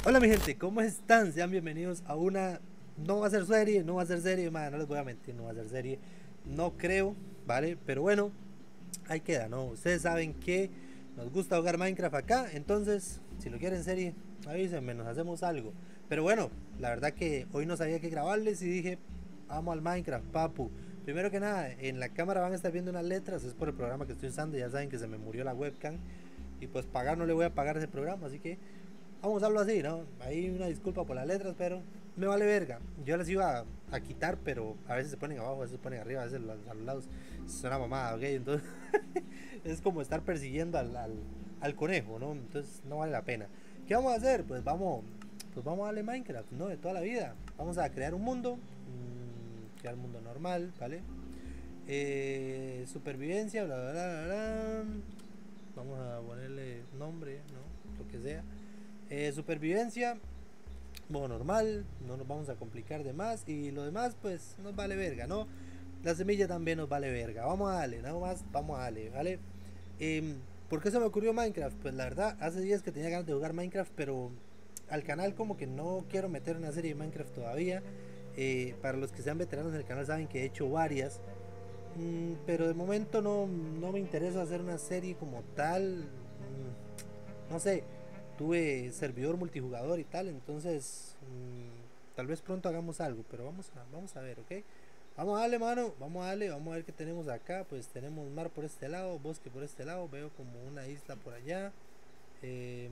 Hola mi gente, ¿cómo están? Sean bienvenidos a una... No va a ser serie, no va a ser serie, man, no les voy a mentir, no va a ser serie. No creo, ¿vale? Pero bueno, ahí queda, ¿no? Ustedes saben que nos gusta jugar Minecraft acá, entonces, si lo quieren serie, avísenme, nos hacemos algo. Pero bueno, la verdad que hoy no sabía qué grabarles y dije, vamos al Minecraft, papu. Primero que nada, en la cámara van a estar viendo unas letras, es por el programa que estoy usando, ya saben que se me murió la webcam. Y pues pagar no le voy a pagar ese programa, así que vamos a usarlo así, ¿no? Ahí una disculpa por las letras, pero me vale verga. Yo las iba a quitar, pero a veces se ponen abajo, a veces se ponen arriba, a veces a los lados. Es una mamada, ¿ok? Entonces es como estar persiguiendo al conejo, ¿no? Entonces no vale la pena. ¿Qué vamos a hacer? Pues vamos a darle Minecraft, ¿no? De toda la vida. Vamos a crear un mundo, crear un mundo normal, ¿vale? Supervivencia, bla, bla, bla, bla. Vamos a ponerle nombre, ¿no? Lo que sea. Supervivencia, modo normal, no nos vamos a complicar de más y lo demás pues nos vale verga, ¿no? La semilla también nos vale verga, vamos a darle, nada más, vamos a darle, ¿vale? ¿Por qué se me ocurrió Minecraft? Pues la verdad, hace días que tenía ganas de jugar Minecraft, pero al canal como que no quiero meter una serie de Minecraft todavía. Para los que sean veteranos del canal saben que he hecho varias, pero de momento no me interesa hacer una serie como tal. No sé, tuve servidor multijugador y tal, entonces tal vez pronto hagamos algo, pero vamos a ver, ¿ok? Vamos a darle, mano, vamos a darle, vamos a ver qué tenemos acá. Pues tenemos mar por este lado, bosque por este lado, veo como una isla por allá. Eh,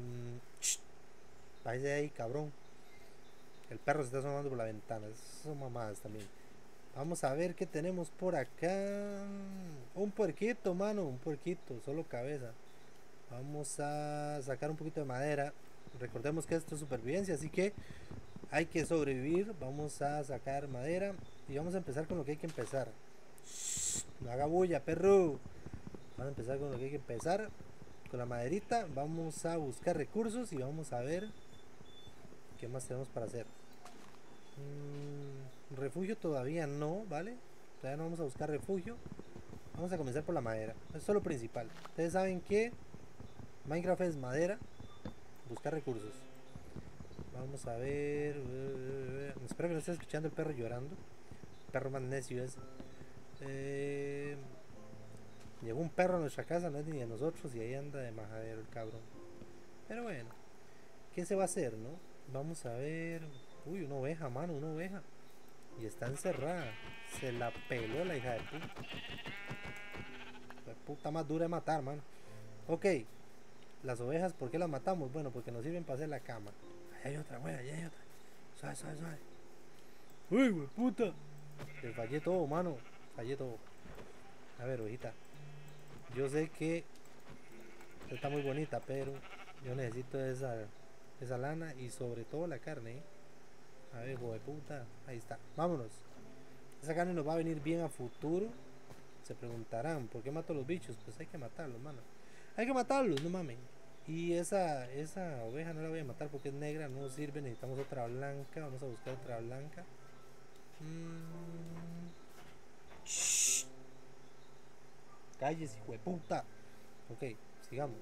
Váyase ahí, cabrón. El perro se está asomando por la ventana, son mamadas también. Vamos a ver qué tenemos por acá. Un puerquito, mano, un puerquito, solo cabeza. Vamos a sacar un poquito de madera. Recordemos que esto es supervivencia, así que hay que sobrevivir. Vamos a sacar madera y vamos a empezar con lo que hay que empezar. No haga bulla, perro. Vamos a empezar con lo que hay que empezar. Con la maderita vamos a buscar recursos y vamos a ver qué más tenemos para hacer. Refugio todavía no, ¿vale? Todavía no vamos a buscar refugio. Vamos a comenzar por la madera. Eso es lo principal. Ustedes saben que Minecraft es madera, buscar recursos. Vamos a ver. Espero que no esté escuchando el perro llorando. El perro más necio es. Eh, Llegó un perro a nuestra casa, no es ni de nosotros, y ahí anda de majadero el cabrón. Pero bueno, ¿qué se va a hacer, no? Vamos a ver. Uy, una oveja, mano, una oveja. Y está encerrada. Se la peló la hija de puta. La puta más dura de matar, mano. Ok, las ovejas, ¿por qué las matamos? Bueno, porque nos sirven para hacer la cama. Ahí hay otra, güey, ahí hay otra. Suave, suave, suave. Uy, güey, puta. Le fallé todo, mano. Fallé todo. A ver, ovejita. Yo sé que está muy bonita, pero yo necesito esa lana y sobre todo la carne, ¿eh? A ver, hijo de puta. Ahí está. Vámonos. Esa carne nos va a venir bien a futuro. Se preguntarán, ¿por qué mato a los bichos? Pues hay que matarlos, mano. Hay que matarlos, no mamen. Y esa oveja no la voy a matar porque es negra, no sirve. Necesitamos otra blanca. Vamos a buscar otra blanca. Mm, Shh, calles, hijo de puta. Ok, sigamos.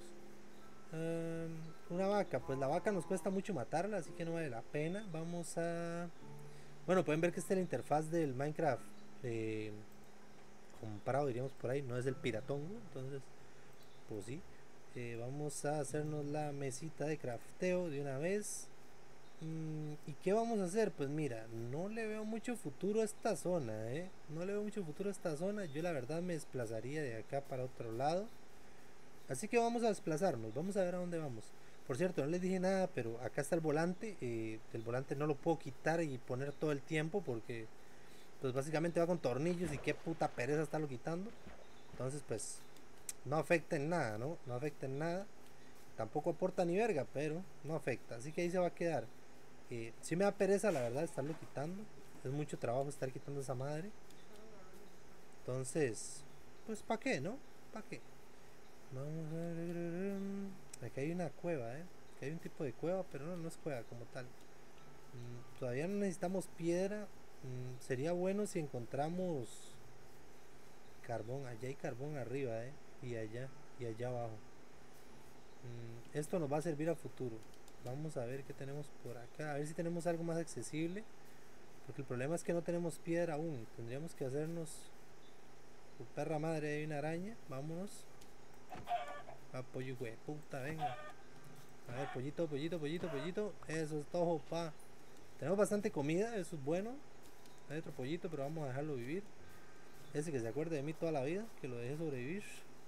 Una vaca, pues la vaca nos cuesta mucho matarla, así que no vale la pena. Vamos a... Bueno, pueden ver que esta es la interfaz del Minecraft comprado, diríamos por ahí, no es el piratongo, entonces, pues sí. Vamos a hacernos la mesita de crafteo de una vez. ¿Y qué vamos a hacer? Pues mira, no le veo mucho futuro a esta zona, ¿eh? No le veo mucho futuro a esta zona. Yo la verdad me desplazaría de acá para otro lado. Así que vamos a desplazarnos, vamos a ver a dónde vamos. Por cierto, no les dije nada, pero acá está el volante. El volante no lo puedo quitar y poner todo el tiempo porque pues básicamente va con tornillos y qué puta pereza estarlo quitando. Entonces pues no afecta en nada, ¿no? No afecta en nada. Tampoco aporta ni verga, pero no afecta. Así que ahí se va a quedar. Sí me da pereza la verdad estarlo quitando. Es mucho trabajo estar quitando esa madre. Entonces, pues ¿para qué, no? ¿Para qué? Vamos a ver. Aquí hay una cueva, ¿eh? Aquí hay un tipo de cueva, pero no es cueva como tal. Todavía no necesitamos piedra. Sería bueno si encontramos carbón. Allá hay carbón arriba, ¿eh? Y allá abajo. Esto nos va a servir a futuro. Vamos a ver qué tenemos por acá. A ver si tenemos algo más accesible. Porque el problema es que no tenemos piedra aún. Tendríamos que hacernos... Por perra madre, hay una araña. Vámonos. Pollo, güey. Puta, venga. A ver, pollito, pollito, pollito, pollito. Eso es todo, pa. Tenemos bastante comida, eso es bueno. Hay otro pollito, pero vamos a dejarlo vivir. Ese que se acuerde de mí toda la vida, que lo dejé sobrevivir.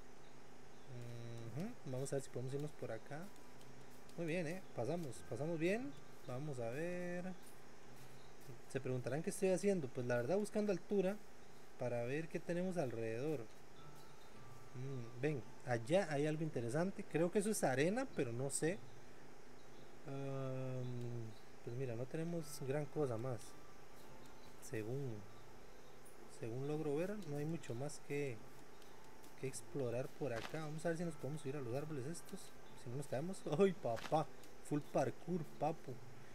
Vamos a ver si podemos irnos por acá. Muy bien, pasamos bien. Vamos a ver. Se preguntarán qué estoy haciendo. Pues la verdad buscando altura para ver qué tenemos alrededor. Ven, allá hay algo interesante. Creo que eso es arena, pero no sé. Pues mira, no tenemos gran cosa más. Según, según logro ver, no hay mucho más que explorar por acá. Vamos a ver si nos podemos subir a los árboles estos. Si no nos caemos. ¡Ay, papá! Full parkour, papu.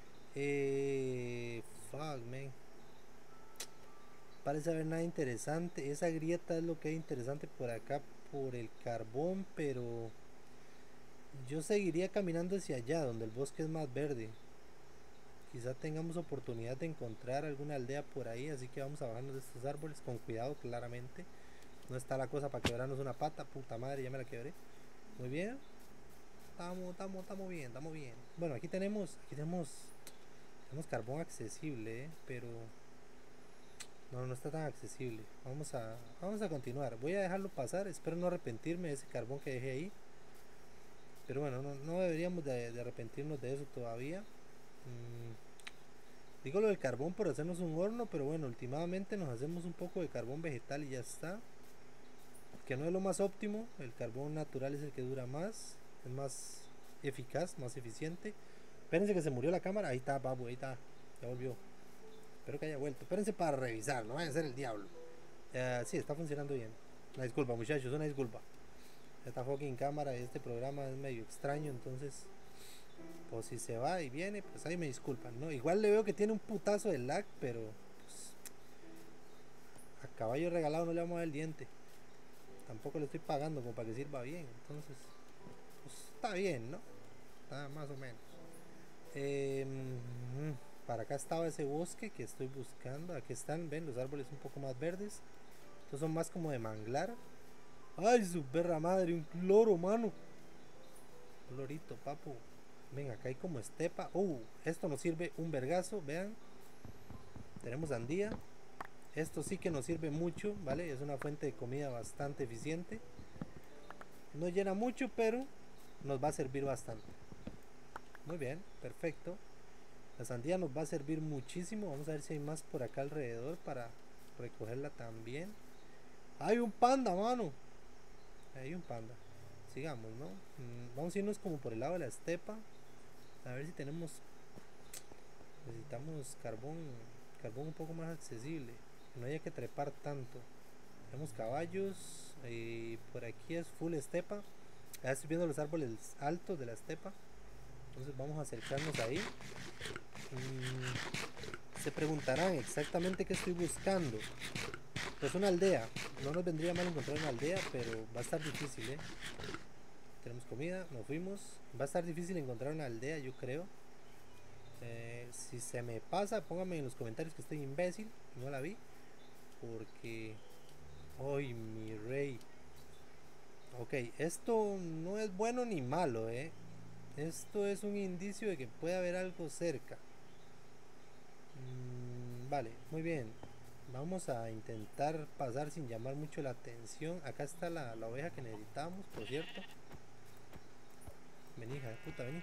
Fuck, man. Parece haber nada interesante. Esa grieta es lo que hay interesante por acá, por el carbón, pero yo seguiría caminando hacia allá, donde el bosque es más verde. Quizá tengamos oportunidad de encontrar alguna aldea por ahí, así que vamos a bajarnos de estos árboles con cuidado, claramente. No está la cosa para quebrarnos una pata, puta madre, ya me la quebré. Muy bien. Estamos bien, estamos bien. Bueno, tenemos carbón accesible, pero no está tan accesible. Vamos a continuar. Voy a dejarlo pasar, espero no arrepentirme de ese carbón que dejé ahí. Pero bueno, no deberíamos de arrepentirnos de eso todavía. Digo lo del carbón por hacernos un horno, pero bueno, últimamente nos hacemos un poco de carbón vegetal y ya está. Que no es lo más óptimo, el carbón natural es el que dura más, es más eficaz, más eficiente. Espérense que se murió la cámara, ahí está, babu, ahí está, ya volvió. Espero que haya vuelto. Espérense para revisar, no vaya a ser el diablo. Sí, está funcionando bien. Una disculpa, muchachos, una disculpa. Esta fucking cámara de este programa es medio extraño, entonces, pues si se va y viene, pues ahí me disculpan, ¿no? Igual le veo que tiene un putazo de lag, pero pues, a caballo regalado no le vamos a dar el diente. Tampoco le estoy pagando como para que sirva bien, entonces, pues está bien, ¿no? Está más o menos. Eh, para acá estaba ese bosque que estoy buscando. Aquí están, ven, los árboles un poco más verdes. Estos son más como de manglar. Ay, su perra madre, un loro, mano. Un lorito, papu. Ven, acá hay como estepa. Esto nos sirve un vergazo, vean. Tenemos sandía. Esto sí que nos sirve mucho, ¿vale? Es una fuente de comida bastante eficiente. No llena mucho, pero nos va a servir bastante. Muy bien, perfecto. La sandía nos va a servir muchísimo. Vamos a ver si hay más por acá alrededor para recogerla también. Hay un panda, mano. Hay un panda. Sigamos, ¿no? Vamos a irnos como por el lado de la estepa. A ver si tenemos... Necesitamos carbón un poco más accesible. No haya que trepar tanto. Tenemos caballos. Y por aquí es full estepa. Ya estoy viendo los árboles altos de la estepa. Entonces vamos a acercarnos ahí. Se preguntarán exactamente qué estoy buscando. Pues una aldea. No nos vendría mal encontrar una aldea, pero va a estar difícil, ¿eh? Tenemos comida, nos fuimos. Va a estar difícil encontrar una aldea, yo creo. Si se me pasa, pónganme en los comentarios que estoy imbécil. No la vi. Porque... ¡Ay, mi rey! Ok, esto no es bueno ni malo, ¿eh? Esto es un indicio de que puede haber algo cerca. Vale, muy bien. Vamos a intentar pasar sin llamar mucho la atención. Acá está la oveja que necesitamos, por cierto. Vení, hija de puta, vení.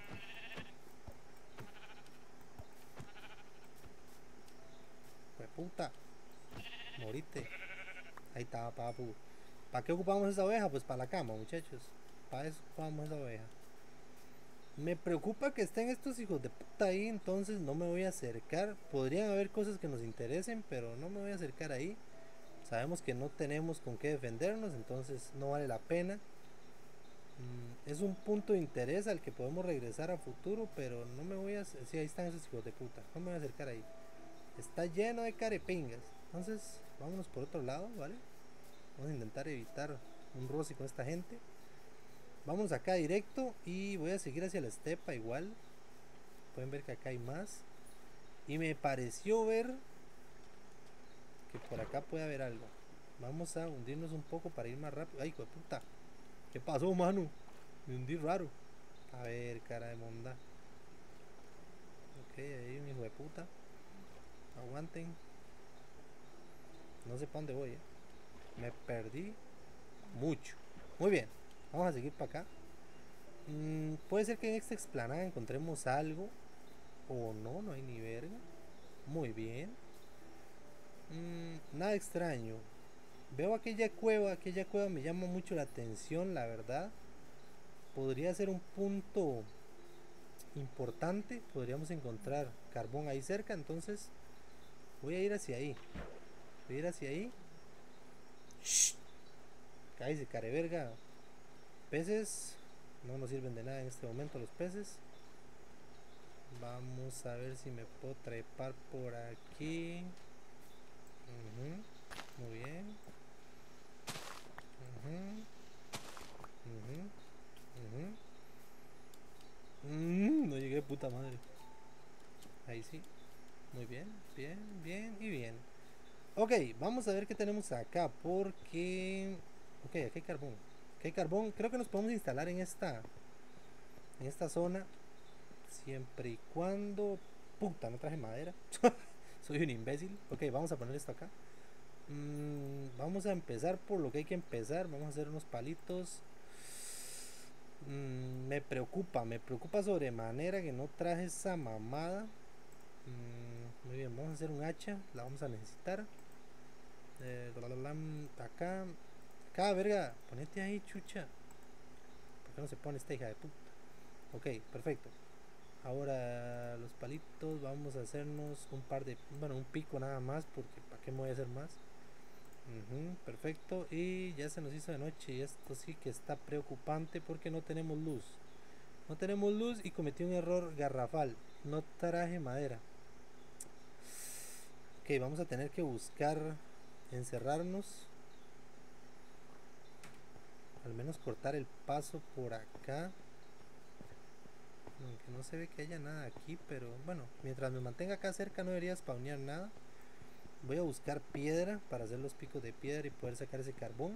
Pues puta, morite. Ahí está, papu. ¿Para qué ocupamos esa oveja? Pues para la cama, muchachos. Para eso ocupamos esa oveja. Me preocupa que estén estos hijos de puta ahí, entonces no me voy a acercar. Podrían haber cosas que nos interesen, pero no me voy a acercar ahí. Sabemos que no tenemos con qué defendernos, entonces no vale la pena. Es un punto de interés al que podemos regresar a futuro, pero no me voy a... Sí, ahí están esos hijos de puta. No me voy a acercar ahí. Está lleno de carepingas. Entonces, vámonos por otro lado, ¿vale? Vamos a intentar evitar un roce con esta gente. Vamos acá directo y voy a seguir hacia la estepa igual. Pueden ver que acá hay más. Y me pareció ver que por acá puede haber algo. Vamos a hundirnos un poco para ir más rápido. Ay, hijo de puta. ¿Qué pasó, mano? Me hundí raro. A ver, cara de monda. Ok, ahí hay un hijo de puta. Aguanten. No sé para dónde voy, Me perdí mucho. Muy bien. Vamos a seguir para acá. Puede ser que en esta explanada encontremos algo. O no, no hay ni verga. Muy bien. Nada extraño. Veo aquella cueva me llama mucho la atención, la verdad. Podría ser un punto importante. Podríamos encontrar carbón ahí cerca, entonces voy a ir hacia ahí. Voy a ir hacia ahí. Shh. Cállese, careverga. Peces. No nos sirven de nada en este momento los peces. Vamos a ver si me puedo trepar por aquí. Muy bien. No llegué, puta madre. Ahí sí. Muy bien, bien, bien y bien. Ok, vamos a ver qué tenemos acá. Porque... Ok, aquí hay carbón. Aquí hay carbón. Creo que nos podemos instalar en esta zona. Siempre y cuando... Puta, no traje madera. Soy un imbécil. Ok, vamos a poner esto acá. Vamos a empezar por lo que hay que empezar. Vamos a hacer unos palitos. Me preocupa sobremanera que no traje esa mamada. Muy bien, vamos a hacer un hacha. La vamos a necesitar. Acá. Acá, verga. Ponete ahí, chucha. ¿Por qué no se pone esta hija de puta? Ok, perfecto. Ahora los palitos. Vamos a hacernos un par de... Bueno, un pico nada más. Porque ¿para qué me voy a hacer más? Perfecto. Y ya se nos hizo de noche. Y esto sí que está preocupante porque no tenemos luz. No tenemos luz y cometí un error garrafal. No traje madera. Ok, vamos a tener que buscar encerrarnos. Al menos cortar el paso por acá. Aunque no se ve que haya nada aquí, pero bueno, mientras me mantenga acá cerca no debería spawnear nada. Voy a buscar piedra para hacer los picos de piedra y poder sacar ese carbón.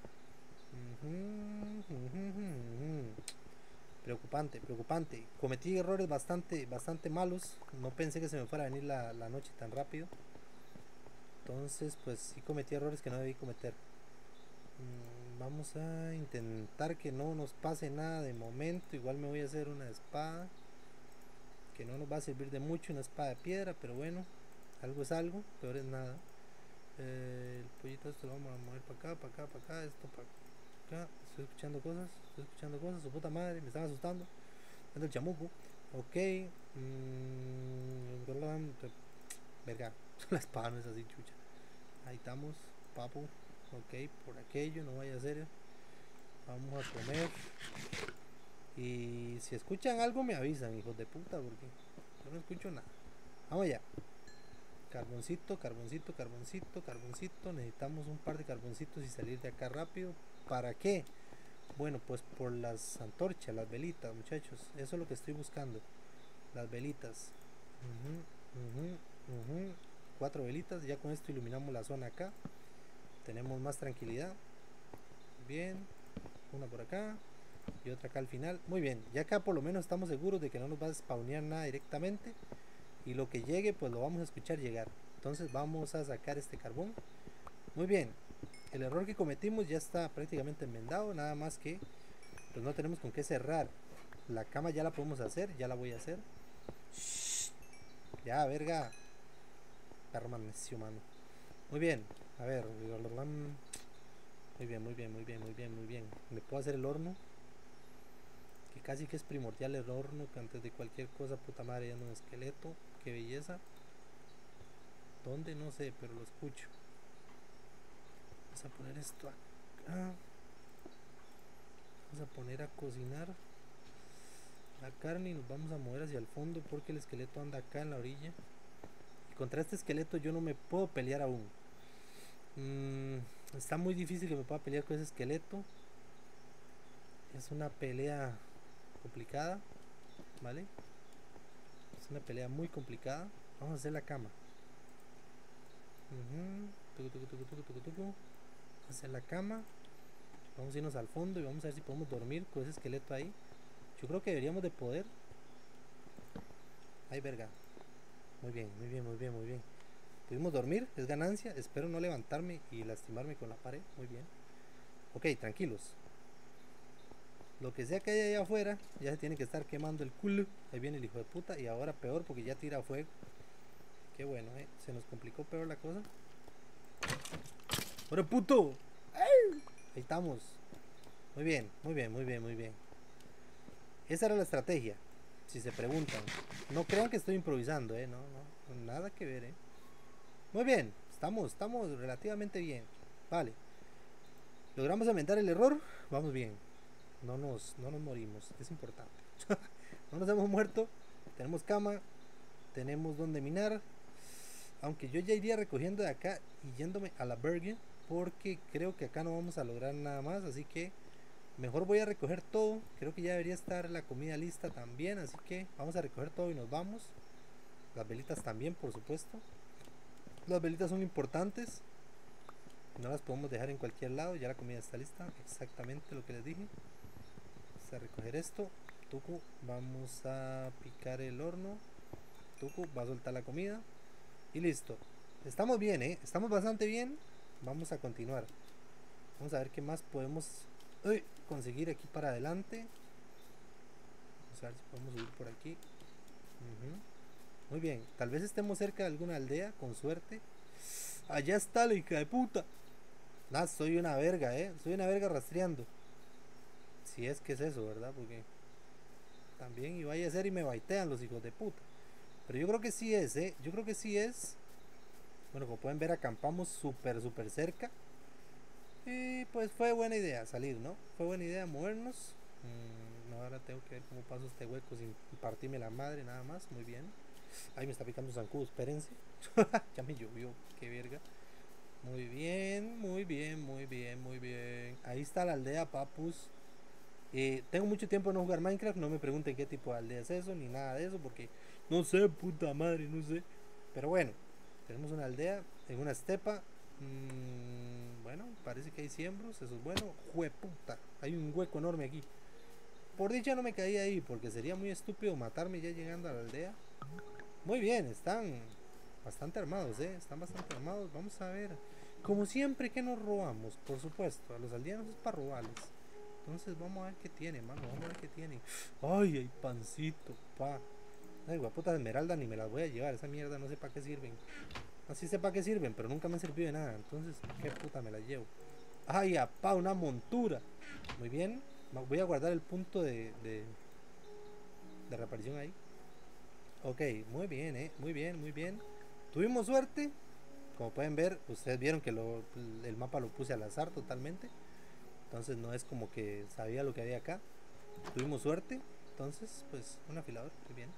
Preocupante, preocupante. Cometí errores bastante malos. No pensé que se me fuera a venir la noche tan rápido. Entonces, pues sí cometí errores que no debí cometer. Vamos a intentar que no nos pase nada de momento. Igual me voy a hacer una espada. Que no nos va a servir de mucho, una espada de piedra, pero bueno. Algo es algo, peor es nada. El pollito esto lo vamos a mover para acá, para acá, para acá, esto para acá. Estoy escuchando cosas, su puta madre, me están asustando. Ando el chamuco. Ok. Verga, la espada no es así, chucha. Ahí estamos, papu. Ok, por aquello, no vaya a ser. Vamos a comer. Y si escuchan algo me avisan, hijos de puta, porque yo no escucho nada. Vamos allá. Carboncito, carboncito, carboncito, carboncito. Necesitamos un par de carboncitos y salir de acá rápido. ¿Para qué? Bueno, pues por las antorchas, las velitas, muchachos. Eso es lo que estoy buscando. Las velitas. 4 velitas. Ya con esto iluminamos la zona acá. Tenemos más tranquilidad. Bien. Una por acá. Y otra acá al final. Muy bien. Ya acá por lo menos estamos seguros de que no nos va a spawnear nada directamente. Y lo que llegue pues lo vamos a escuchar llegar. Entonces vamos a sacar este carbón. Muy bien. El error que cometimos ya está prácticamente enmendado. Nada más que pues no tenemos con qué cerrar. La cama ya la podemos hacer. Ya la voy a hacer. Shh. Ya, verga. Perro necio, mano. Muy bien. A ver. Muy bien, muy bien, muy bien, muy bien, muy bien. ¿Me puedo hacer el horno? Que casi que es primordial el horno, que antes de cualquier cosa, puta madre, ya no un esqueleto. Qué belleza. ¿Dónde? No sé, pero lo escucho. Vamos a poner esto acá. Vamos a poner a cocinar la carne y nos vamos a mover hacia el fondo porque el esqueleto anda acá en la orilla. Y contra este esqueleto yo no me puedo pelear aún. Está muy difícil que me pueda pelear con ese esqueleto. Es una pelea complicada, ¿vale? Es una pelea muy complicada. Vamos a hacer la cama. Vamos a hacer la cama. Vamos a irnos al fondo y vamos a ver si podemos dormir con ese esqueleto ahí. Yo creo que deberíamos de poder. Ay, verga. Muy bien, muy bien, muy bien, muy bien. Pudimos dormir, es ganancia. Espero no levantarme y lastimarme con la pared. Muy bien. Ok, tranquilos. Lo que sea que haya allá afuera, ya se tiene que estar quemando el culo. Ahí viene el hijo de puta. Y ahora peor porque ya tira fuego. Qué bueno, se nos complicó peor la cosa. ¡Ahora puto! ¡Ay! Ahí estamos. Muy bien, muy bien, muy bien, muy bien. Esa era la estrategia. Si se preguntan. No crean que estoy improvisando, no, no. Nada que ver, Muy bien. Estamos relativamente bien. Vale. Logramos aumentar el error. Vamos bien. No nos morimos. Es importante. No nos hemos muerto. Tenemos cama. Tenemos donde minar. Aunque yo ya iría recogiendo de acá y yéndome a la Bergen. Porque creo que acá no vamos a lograr nada más. Así que mejor voy a recoger todo. Creo que ya debería estar la comida lista también. Así que vamos a recoger todo y nos vamos. Las velitas también, por supuesto. Las velitas son importantes. No las podemos dejar en cualquier lado. Ya la comida está lista. Exactamente lo que les dije. Vamos a recoger esto. Tuku, vamos a picar el horno. Tuku va a soltar la comida. Y listo. Estamos bien, estamos bastante bien. Vamos a continuar. Vamos a ver qué más podemos conseguir aquí para adelante. Vamos a ver si podemos subir por aquí. Muy bien. Tal vez estemos cerca de alguna aldea, con suerte. Allá está la hija de puta. Nah, soy una verga, soy una verga rastreando. Si es que es eso, ¿verdad? Porque también y vaya a ser y me baitean los hijos de puta. Pero yo creo que sí es, yo creo que sí es. Bueno, como pueden ver, acampamos súper cerca. Y pues fue buena idea salir, ¿no? Fue buena idea movernos. No, ahora tengo que ver cómo paso este hueco sin partirme la madre, nada más. Muy bien. Ay, me está picando un zancudo, espérense. Ya me llovió, qué verga. Muy bien, muy bien, muy bien, muy bien. Ahí está la aldea, papus. Tengo mucho tiempo de no jugar Minecraft. No me pregunten qué tipo de aldea es eso, ni nada de eso, porque no sé, puta madre, no sé. Pero bueno, tenemos una aldea en una estepa. Bueno, parece que hay siembros, eso es bueno. Jueputa, hay un hueco enorme aquí. Por dicha no me caí ahí, porque sería muy estúpido matarme ya llegando a la aldea. Muy bien, están bastante armados, están bastante armados. Vamos a ver. Como siempre que nos robamos, por supuesto, a los aldeanos es para robarles. Entonces vamos a ver qué tiene, mano. Vamos a ver qué tiene. Ay, hay pancito, pa. Ay, guaputas de esmeralda ni me las voy a llevar. Esa mierda no sé para qué sirven. Así sé para qué sirven, pero nunca me han servido de nada. Entonces, qué puta me las llevo. Ay, apá, una montura. Muy bien. Voy a guardar el punto de reaparición ahí. Ok, muy bien, muy bien, muy bien. Tuvimos suerte. Como pueden ver, ustedes vieron que el mapa lo puse al azar totalmente. Entonces no es como que sabía lo que había acá. Tuvimos suerte. Entonces, pues, un afilador, muy bien.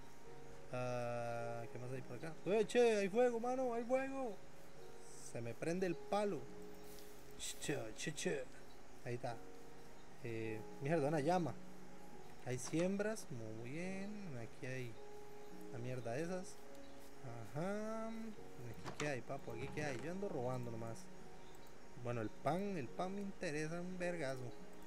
¿Qué más hay por acá? Che, hay fuego, mano, hay fuego. Se me prende el palo. Che. Ahí está. Mierda, una llama. Hay siembras, muy bien. Aquí hay la mierda de esas. Ajá. Aquí qué hay, papo, aquí qué hay. Yo ando robando nomás. Bueno, el pan me interesa un vergazo.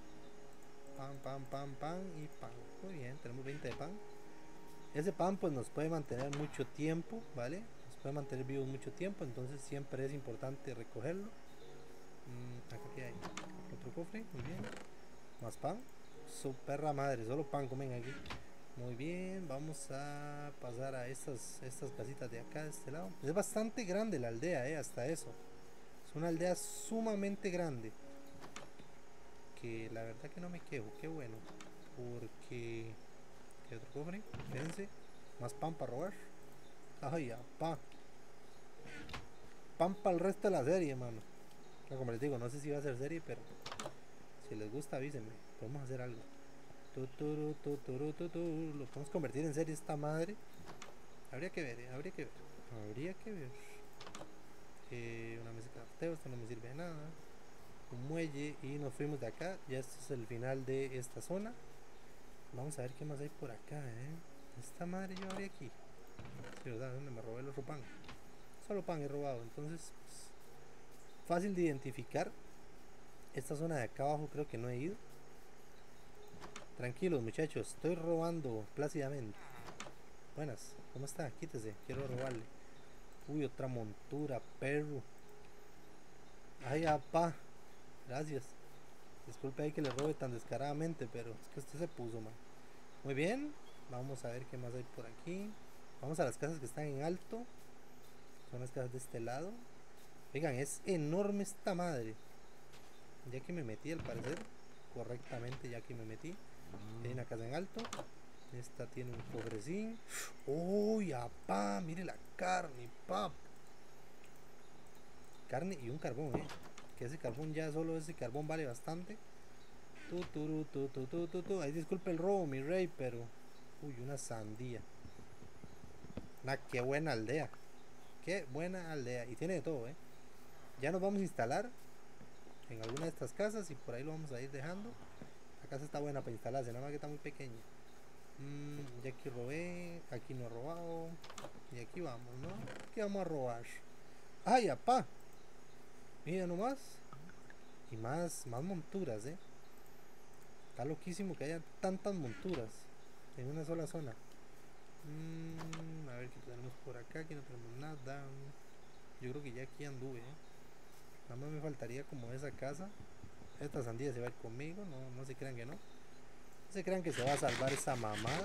Pan y pan. Muy bien, tenemos 20 de pan. Ese pan pues nos puede mantener mucho tiempo, ¿vale? Nos puede mantener vivos mucho tiempo, entonces siempre es importante recogerlo. Acá que hay otro cofre, muy bien. Más pan. Su perra madre, solo pan comen aquí. Muy bien, vamos a pasar a estas casitas de acá, de este lado. Es bastante grande la aldea, hasta eso. Es una aldea sumamente grande. Que la verdad que no me quejo, qué bueno. Porque... ¿Qué otro cofre? Espérense. Más pan para robar. Ay, ya, pan. Pan para el resto de la serie, mano. No, como les digo, no sé si va a ser serie, pero si les gusta avísenme. Podemos hacer algo. Lo podemos convertir en serie esta madre. Habría que ver, habría que ver. Habría que ver. Una mesa de crafteo, esto no me sirve de nada. Un muelle y nos fuimos de acá. Ya este es el final de esta zona. Vamos a ver qué más hay por acá, Esta madre yo abrí aquí. ¿verdad? Donde me robé el otro pan. Solo pan he robado. Entonces, pues, fácil de identificar. Esta zona de acá abajo creo que no he ido. Tranquilos muchachos, estoy robando plácidamente. Buenas, ¿cómo está? Quítese, quiero robarle. Uy, otra montura, perro. Ay, apá. Gracias. Disculpe ahí que le robe tan descaradamente, pero es que usted se puso, man. Muy bien, vamos a ver qué más hay por aquí. Vamos a las casas que están en alto. Son las casas de este lado. Oigan, es enorme esta madre. Ya que me metí, al parecer, correctamente, ya que me metí. Hay una casa en alto. Esta tiene un cofrecín. Uy, apá, mire la carne, pap. Carne y un carbón, que ese carbón, ya solo ese carbón vale bastante. Ahí disculpe el robo, mi rey, pero uy, una sandía. Qué buena aldea. Qué buena aldea. Y tiene de todo, Ya nos vamos a instalar en alguna de estas casas y por ahí lo vamos a ir dejando. La casa está buena para instalarse, nada más que está muy pequeña. Ya aquí robé, aquí no he robado. Y aquí vamos, ¿no? Aquí vamos a robar. ¡Ay, apá! Mira nomás. Y más monturas, Está loquísimo que haya tantas monturas en una sola zona. A ver qué tenemos por acá. Aquí no tenemos nada. Yo creo que ya aquí anduve, Nada más me faltaría como esa casa. Esta sandía se va a ir conmigo. No se crean que no. No se crean que se va a salvar esa mamada.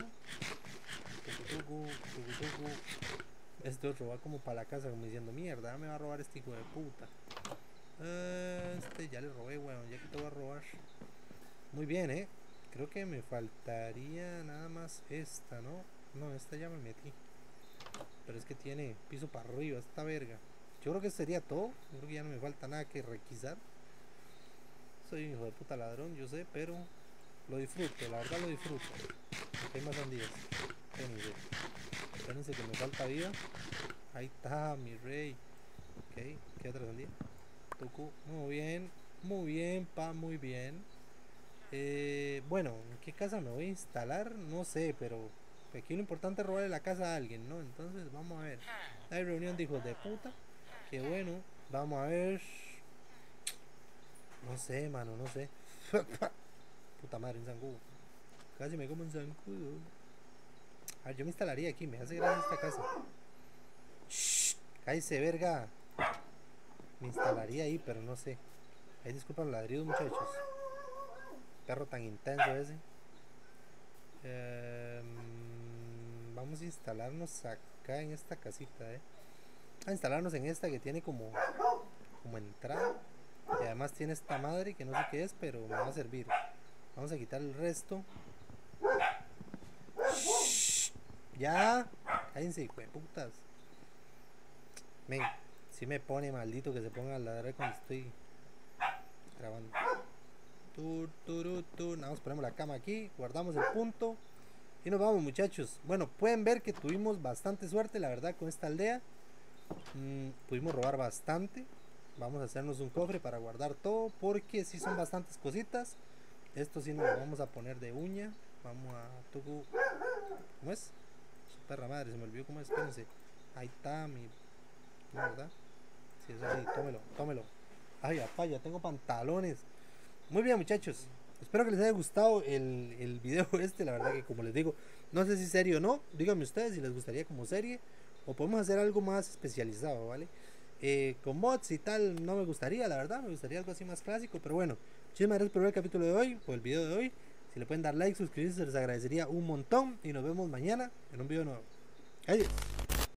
Este otro va como para la casa como diciendo, mierda, me va a robar este hijo de puta. Ya le robé, weón, ya que te voy a robar. Muy bien, creo que me faltaría nada más esta, ¿no? No, esta ya me metí. Pero es que tiene piso para arriba esta verga. Yo creo que sería todo. Yo creo que ya no me falta nada que requisar. Soy un hijo de puta ladrón, yo sé, pero lo disfruto, la verdad lo disfruto. Aquí hay más sandías. Espérense que me falta vida. Ahí está, mi rey. Ok, ¿qué otra sandía? Toku, muy bien, pa, muy bien. Bueno, ¿en qué casa me voy a instalar? No sé, pero aquí lo importante es robarle la casa a alguien, ¿no? Entonces, vamos a ver. Hay reunión de hijos de puta. Qué bueno. Vamos a ver. No sé, mano, no sé. Puta madre, un zancudo. Casi me como un zancudo. A ver, yo me instalaría aquí, me hace gracia esta casa. Shh, cállese, verga. Me instalaría ahí, pero no sé. Ahí disculpan los ladridos, muchachos. Perro tan intenso ese. Vamos a instalarnos acá en esta casita, a instalarnos en esta que tiene como entrada. Y además tiene esta madre que no sé qué es, pero me va a servir. Vamos a quitar el resto. Shh, ya. Cállense, hijo de putas. Men, si me pone maldito que se ponga a ladrar cuando estoy grabando. Nada más ponemos la cama aquí, guardamos el punto y nos vamos, muchachos. Bueno, pueden ver que tuvimos bastante suerte, la verdad, con esta aldea. Pudimos robar bastante. Vamos a hacernos un cofre para guardar todo, porque si son bastantes cositas. Esto sí nos lo vamos a poner de uña. Vamos a Toku. ¿Cómo es? Su perra madre, se me olvidó cómo es. Espérense. Ahí está mi. ¿No, verdad? Sí, es así. Tómelo. Ay, apá, ya tengo pantalones. Muy bien, muchachos. Espero que les haya gustado el video la verdad que, como les digo, no sé si serie o no. Díganme ustedes si les gustaría como serie o podemos hacer algo más especializado, ¿vale? Con mods y tal no me gustaría, la verdad. Me gustaría algo así más clásico, pero bueno. Muchísimas gracias por ver el capítulo de hoy o el video de hoy. Si le pueden dar like, suscribirse, les agradecería un montón. Y nos vemos mañana en un video nuevo. Adiós.